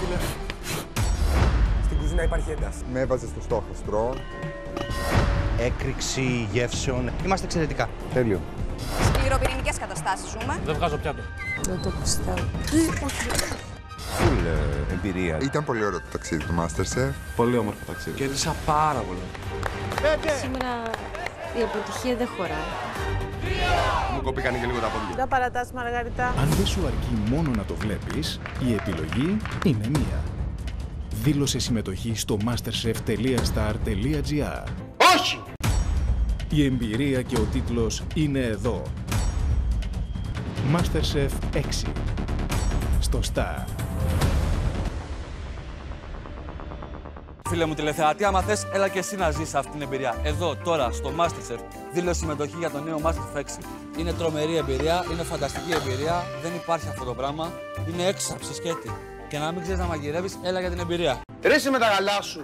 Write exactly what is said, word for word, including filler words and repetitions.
φίλε. Στην κουζίνα υπάρχει ένταση. Με έβαζε στο στόχαστρο. Έκρηξη γεύσεων. Είμαστε εξαιρετικά. Τέλειο. Σκληροπυρηνικές καταστάσεις ζούμε. Δεν βγάζω πιάτο. Δεν το πιστεύω. Φουλ ε, εμπειρία. Ήταν πολύ ωραίο το ταξίδι του MasterChef. Πολύ όμορφο ταξίδι. Κέρδισα πάρα πολύ. Σήμερα η αποτυχία δεν χωράει. Μου κοπήκανε και λίγο τα πόδια. Δεν παρατάς, Μαργαριτά. Αν δεν σου αρκεί μόνο να το βλέπεις, η επιλογή είναι μία. Δήλωσε συμμετοχή στο masterchef τελεία star τελεία gr. Όχι! Η εμπειρία και ο τίτλος είναι εδώ. MasterChef έξι. Στο Star. Φίλε μου τηλεθεατή, άμα θες, έλα και εσύ να ζεις αυτή την εμπειρία. Εδώ, τώρα, στο MasterChef, δήλωσε συμμετοχή για το νέο MasterChef έξι. Είναι τρομερή εμπειρία, είναι φανταστική εμπειρία, δεν υπάρχει αυτό το πράγμα. Είναι έξαψη σκέτη. Και να μην ξέρεις να μαγειρεύεις, έλα για την εμπειρία. Ρίσε με τα γαλά σου.